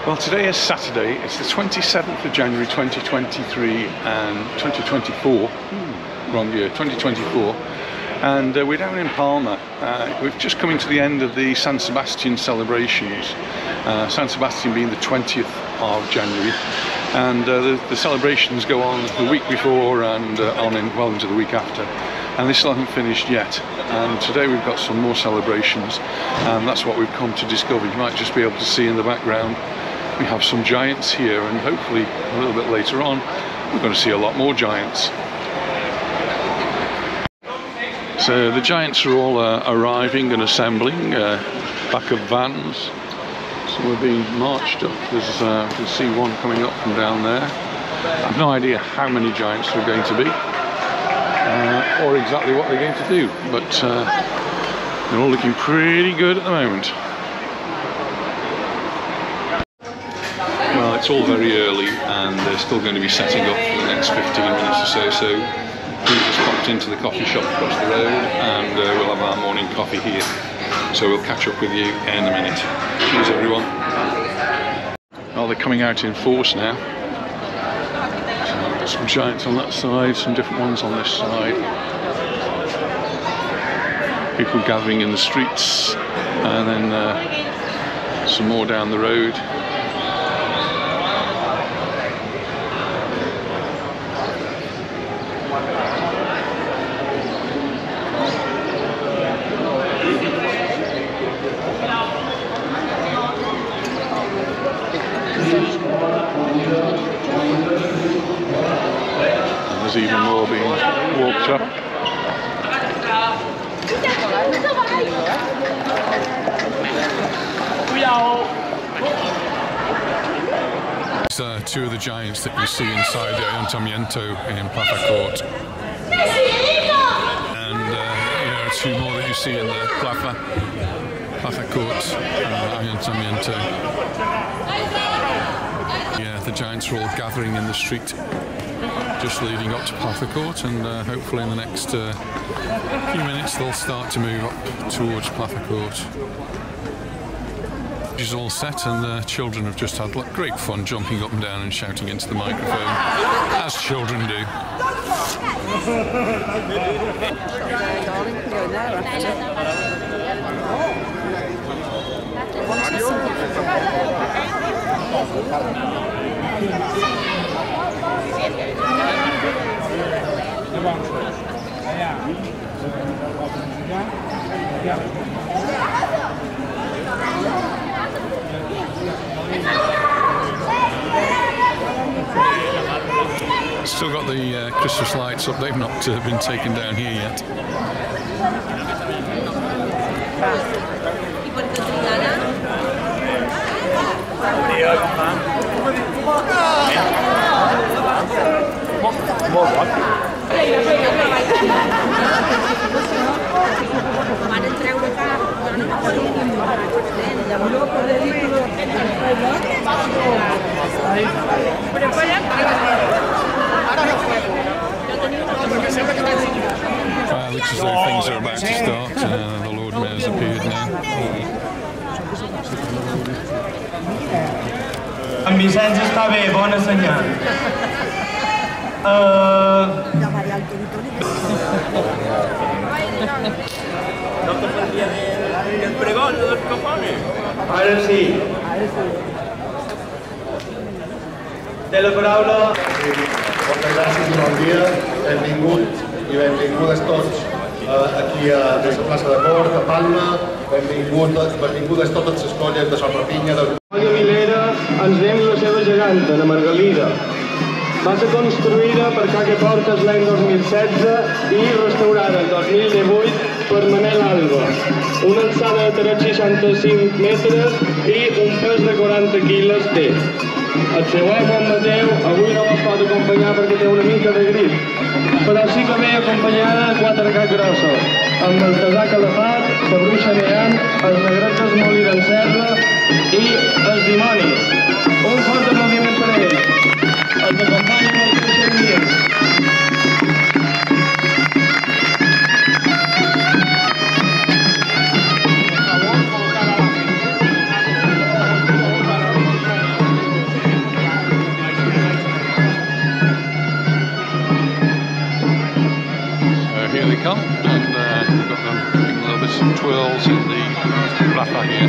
Well, today is Saturday. It's the 27th of January 2023 and 2024. Wrong year, 2024. And we're down in Palma. We've just come into the end of the San Sebastian celebrations. San Sebastian being the 20th of January. And the celebrations go on the week before and well into the week after. And they still haven't finished yet. And today we've got some more celebrations. And that's what we've come to discover. You might just be able to see in the background. We have some giants here, and hopefully a little bit later on we're going to see a lot more giants. So the giants are all arriving and assembling back of vans. So we're being marched up. There's you can see one coming up from down there. I have no idea how many giants there are going to be or exactly what they're going to do, but they're all looking pretty good at the moment. Well, it's all very early and they're still going to be setting up for the next 15 minutes or so, so we just popped into the coffee shop across the road and we'll have our morning coffee here. So we'll catch up with you in a minute. Cheers everyone. Well, they're coming out in force now. So got some giants on that side, some different ones on this side. People gathering in the streets and then some more down the road. There's even more being walked up. It's two of the giants that you see inside the Ayuntamiento in Plaza Cort. And two more that you see in the Plaza Cort Ayuntamiento. Yeah, the giants are all gathering in the street just leading up to Plaza Cort, and hopefully in the next few minutes they'll start to move up towards Plaza Cort. It's all set and the children have just had great fun jumping up and down and shouting into the microphone, as children do. Still got the Christmas lights up, they've not been taken down here yet. Looks as though things are about to start. The Lord Mayor's appeared now. En Vicenç està bé, bona senyal. El pregón de los cojones. Ara sí. Té la paraula. Moltes gràcies i bon dia. Benvinguts i benvingudes tots aquí des de Plaça Cort, a Palma. Benvingudes totes les colles de Sorrapinya. Maria Milera ens ven la seva geganta, la Margalida. Va ser construïda per Caque Portes l'any 2016 i restaurada el 2018 per Manel Alba. Una alçada de 365 metres i un pes de 40 quilos té. El seu home, en Mateu, avui no ens pot acompanyar perquè té una mica de grip, però sí que ve acompanyada de 4 capgrossos, amb el casac calafat, la bruixa neant, els negrets del molí d'en Serra i els dimonis. Un fort aplaudiment per a ells. Els acompanyen els bruixeries. some twirls in the Plaza here.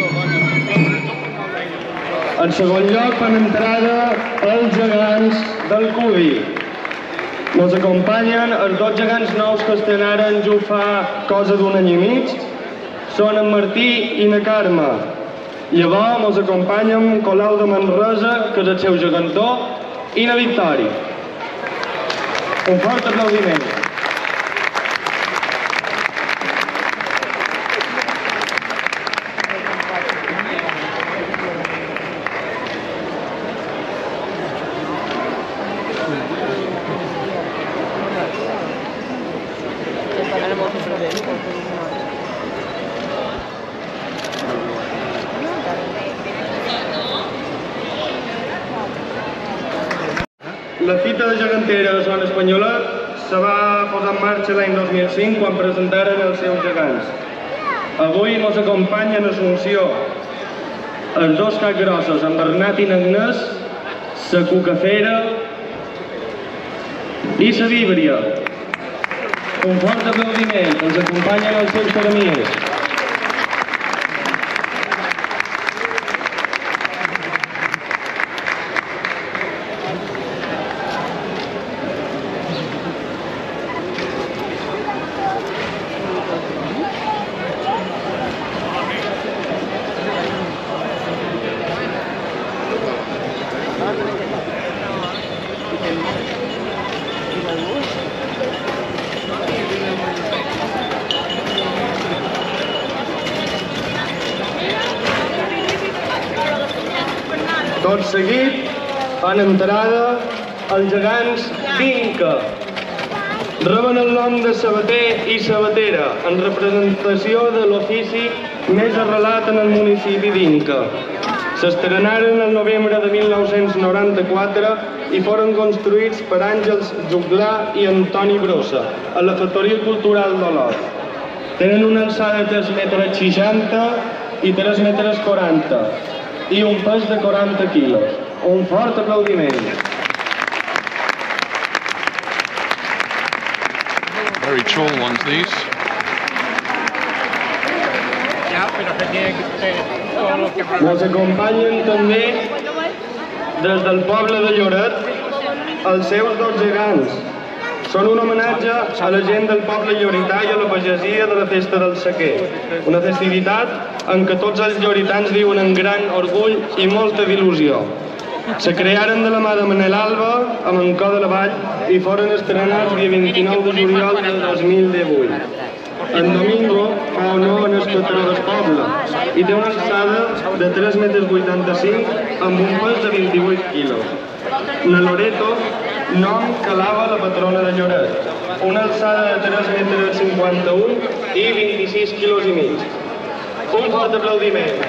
En segon lloc, en entrada, els gegants del Cudi. Ens acompanyen els dos gegants nous que estrenaren ja fa cosa d'un any i mig. Són en Martí i na Carme. Llavors ens acompanyen Colau de Manresa, que és el seu gegantó, i na Victòria. Un fort aplaudiment. La fita de gegantera de Son Espanyolet se va posar en marxa l'any 2005 quan presentaren els seus gegants. Avui ens acompanyen Assumpció, els dos capgrossos, en Bernat i Agnès, la Cucafera i la Víbria. Un fort aplaudiment, ens acompanyen els seus caramies. Tot seguit, en entrada, els gegants d'Inca. Reben el nom de sabater i sabatera, en representació de l'ofici més arrelat en el municipi d'Inca. S'estrenaren el novembre de 1994 i foren construïts per Àngels Juglà i Antoni Brossa, a la Factoria Cultural d'Olot. Tenen una alçada de 3,60 m i 3,40 m i un pes de 40 quilos. Un fort aplaudiment. Very tall ones, these. Ens acompanyen també des del poble de Lloret els seus dos gegants. Són un homenatge a la gent del poble lloretà i a la pagesia de la festa del sequer. Una festivitat en què tots els lloretans viuen amb gran orgull i molta il·lusió. Se crearen de la mà de Manel Alba, a Mancó de la Vall, i foren estrenats el dia 29 de juliol de 2018. En Domingo fa honor en el patró del poble i té una alçada de 3,85 m amb un pes de 28 quilos. Na Loreto, nom que lava la patrona de Lloret, una alçada de 3,51 m i 26 quilos i mig. Un fort aplaudiment.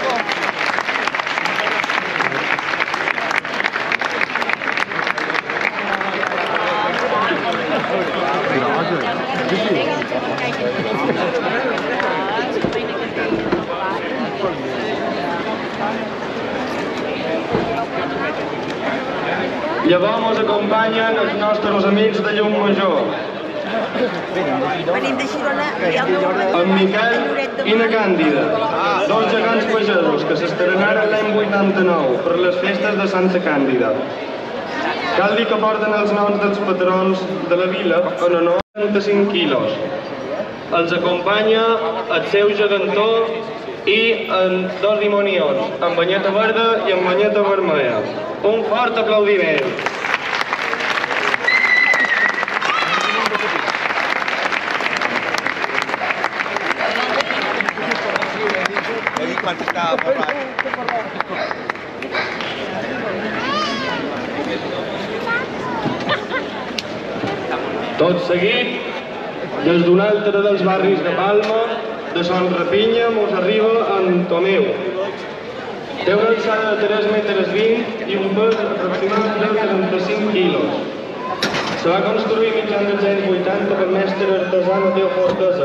Llavors ens acompanyen els nostres amics de Llum Major. En Miquel i na Càndida, dos gegants pagesos que s'estrenaren l'any 89 per les festes de Santa Càndida. Cal dir que porten els noms dels patrons de la vila en honor a 35 quilos. Els acompanya el seu gegantó i dos dimonions, amb banyeta verda i amb banyeta vermella. Un fort aplaudiment. Tot seguit, des d'un altre dels barris de Palma, de Son Rapinya, mos arriba en Tomeu. Té una alçada de 3,20 m i un pes aproximat de 35 quilos. Se va construir mitjan dels anys 80 per mestre artesà Mateo Fortesa.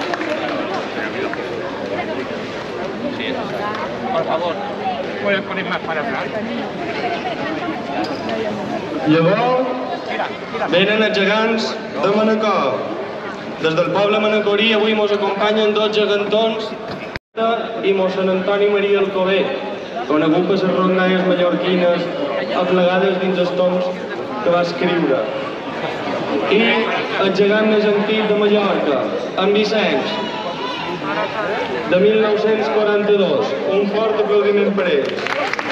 Por favor, puedes poner más. Llavors, venen els gegants de Manacor. Des del poble manacorí avui mos acompanyen dos gegantons i mossèn Antoni Maria Alcover, conegut per les rondalles mallorquines aplegades dins els toms que va escriure. I el gegant més antic de Mallorca, en Vicenç, de 1942. Un fort aplaudiment per ells.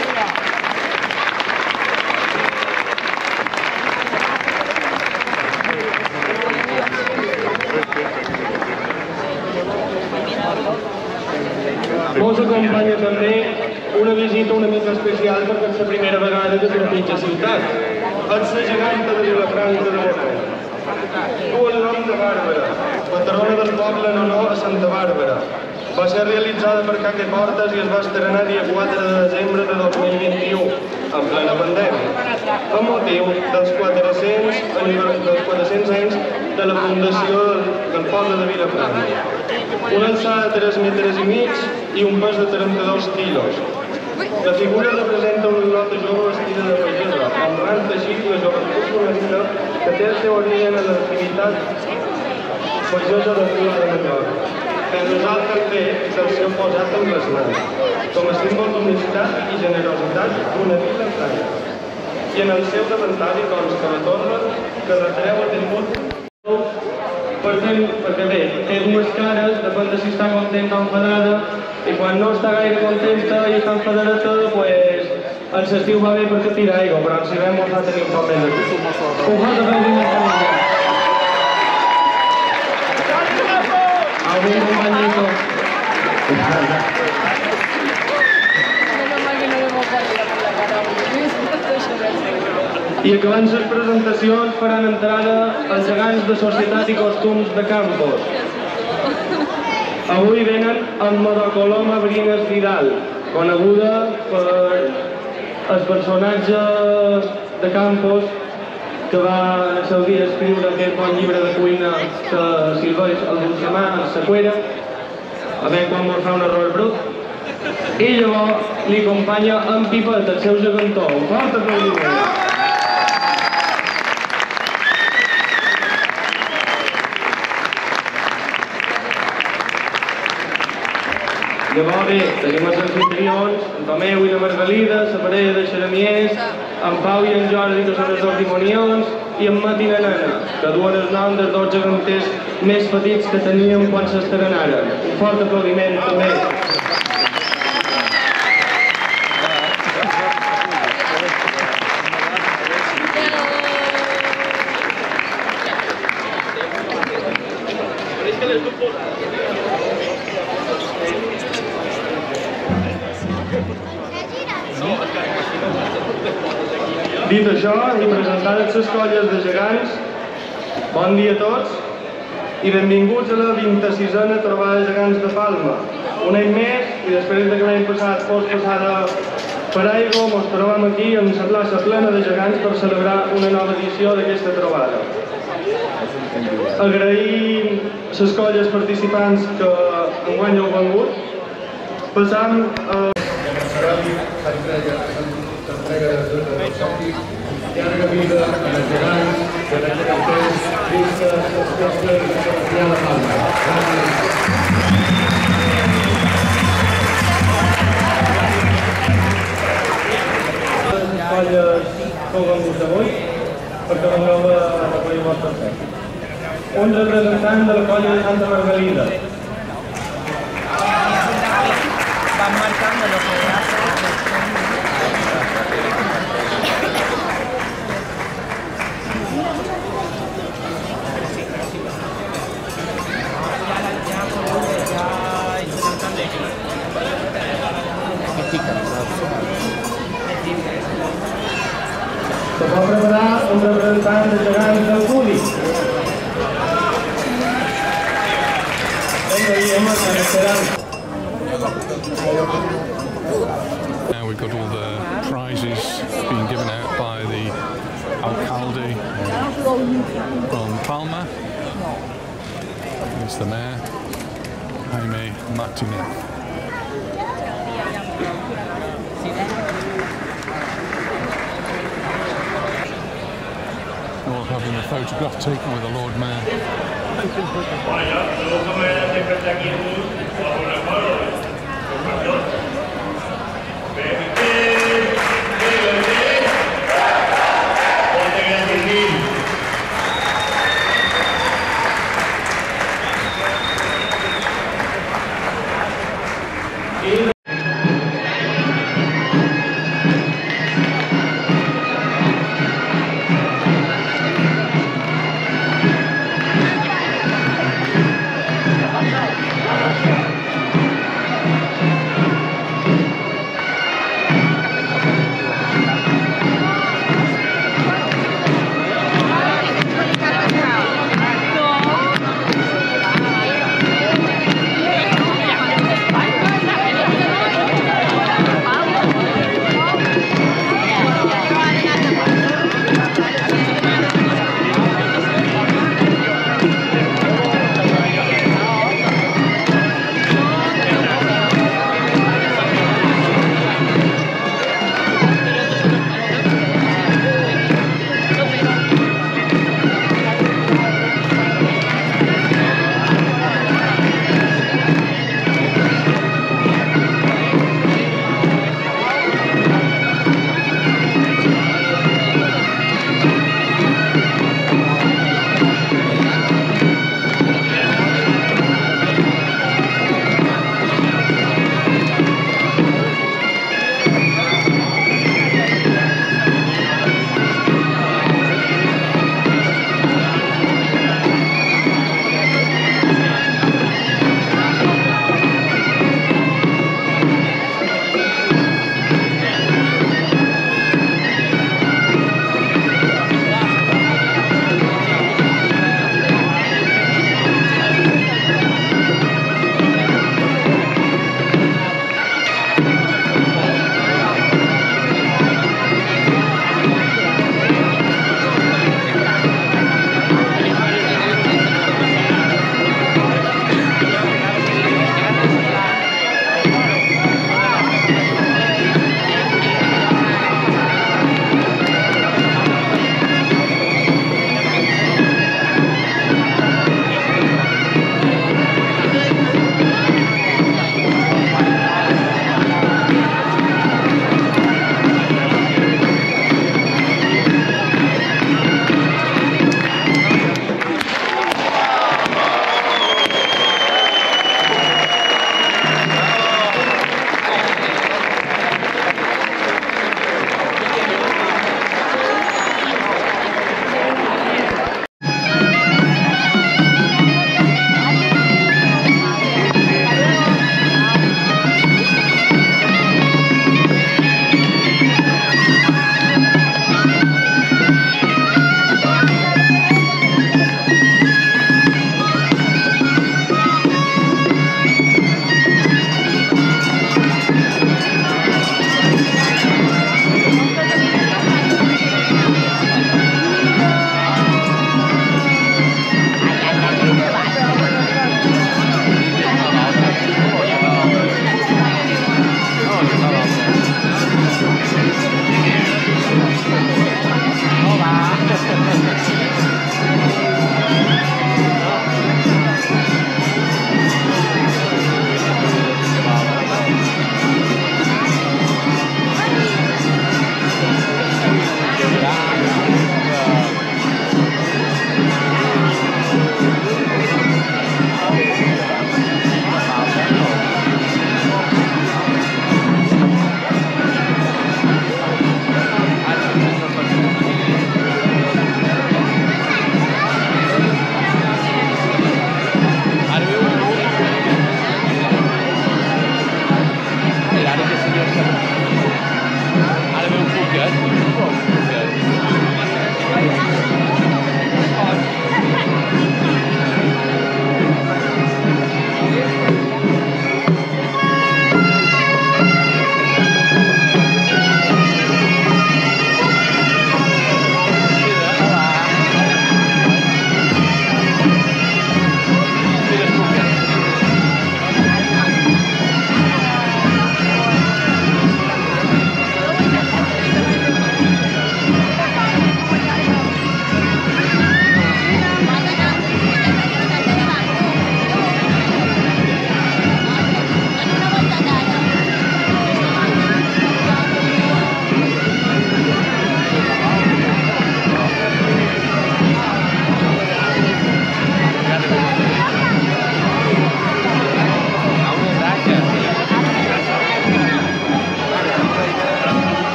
Mos acompanya també una visita una mica especial perquè és la primera vegada que trepitja ciutat. És la geganta de Vilafranca de Bonany. Du el nom de Bàrbara, patrona del poble en honor a Santa Bàrbara. Va ser realitzada per Caque Portes i es va estrenar dia 4 de desembre de 2021, en plena pandèmia, amb motiu dels 400 anys de la fundació del poble de Vilafranca. Una alçada de 3,5 metres i un pes de 32 quilos. La figura representa una pilota jove vestida de pagesa, amb mans teixit la joventut femenina que té el seu origen en l'activitat pagesa del riu de Mallorca. Per nosaltres també del seu posat en les mans, com a símbol d'unitat i generositat d'una vila franca. I en el seu davantari consta la torre que retreu a tingut perquè bé, té dues cares, depèn de si està contenta o enfadada, i quan no està gaire contenta i està enfadada, pues en l'estiu va bé perquè tira aigua, però si vam ho fa tenir un poc més de temps. Un fort aplaudiment per ella. Algun compañito. I acabant les presentacions faran entrada els gegants de Societat i Costums de Campos. Avui venen amb Madacoloma Brines Vidal, coneguda per el personatge de Campos que va en el seu dia escriure aquest bon llibre de cuina que silveix el Dulcemà en la cuera, a veure quan mos fa un error brut. I llavors li acompanya en Pipet, el seu gegantó. Un fort aplaudiment. Llavors bé, tenim els anfitrions, en Tomeu i la Margalida, la parella de xeramiers, en Pau i en Jordi, que són els dos dimonions, i en Mat i la Nena, que duen el nom dels dos geganters més petits que teníem quan s'estrenaren. Un fort aplaudiment també. Dit això, i presentades les colles de gegants, bon dia a tots i benvinguts a la 26a trobada de gegants de Palma. Un any més, i després que l'any passat fos passada per aigua, ens trobem aquí en la plaça plena de gegants per celebrar una nova edició d'aquesta trobada. Agraïm les colles participants que enguany heu vengut. Passam a... llarga vida a les gegants, que les geganters, dins de les festes de Sebastià de Palma. Les colles que heu vengut avui, perquè veneu a recollir el vostre fe. Un representant de la colla de Santa Margalida. Van marcando lo que hace. Se pot preparar un representant de gegants del Cudi. Now we've got all the prizes being given out by the alcalde from Palma. Here's the mayor, Jaime Martinez. All having a photograph taken with the Lord Mayor.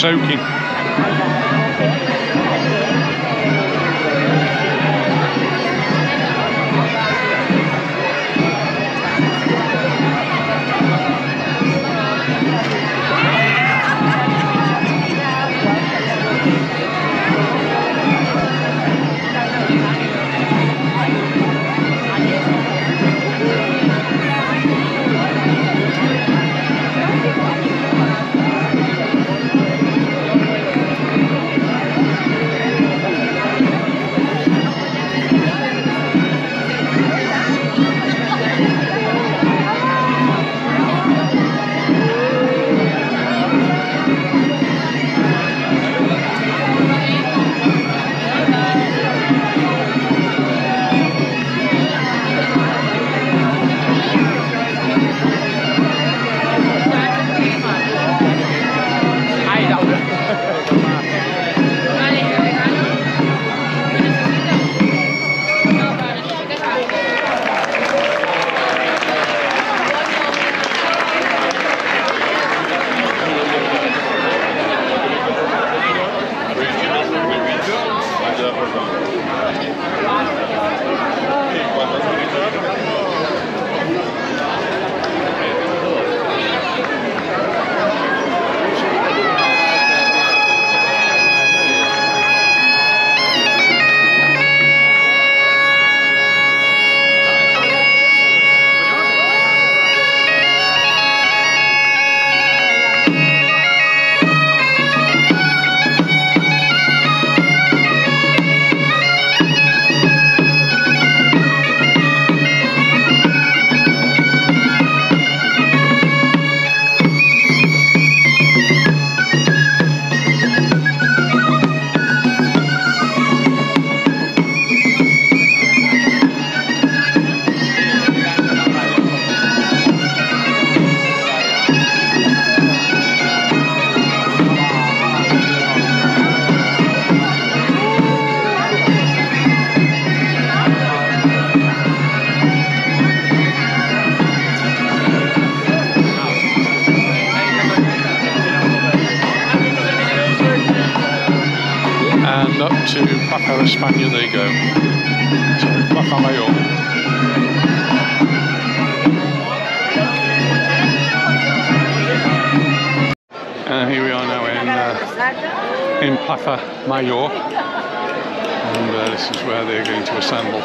soaking. And up to Plaza España they go. Sorry, Plaza Majorca. Here we are now in Plaza Majorca, and this is where they're going to assemble.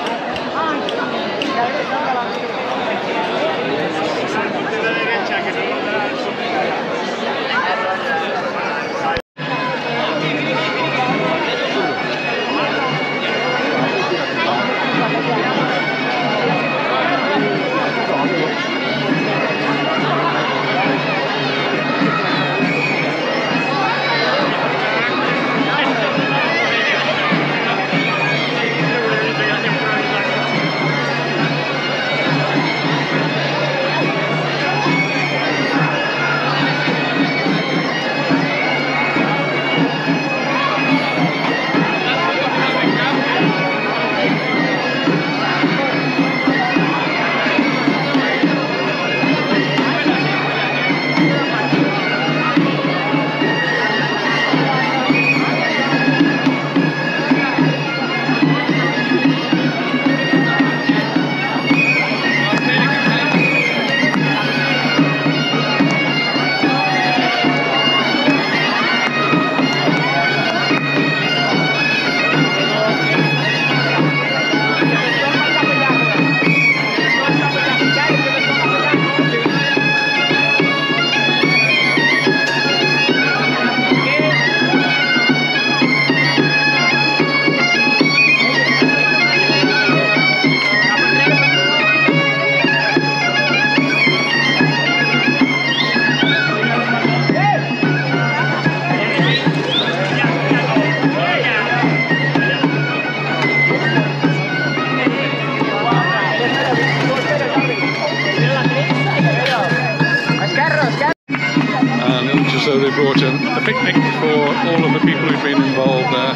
So they brought a picnic for all of the people who've been involved there.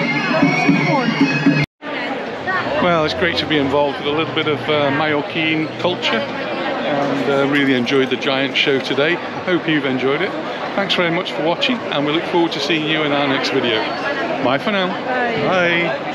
Well, it's great to be involved with a little bit of Mallorquin culture, and really enjoyed the giant show today. Hope you've enjoyed it. Thanks very much for watching, and we look forward to seeing you in our next video. Bye for now. Bye. Bye.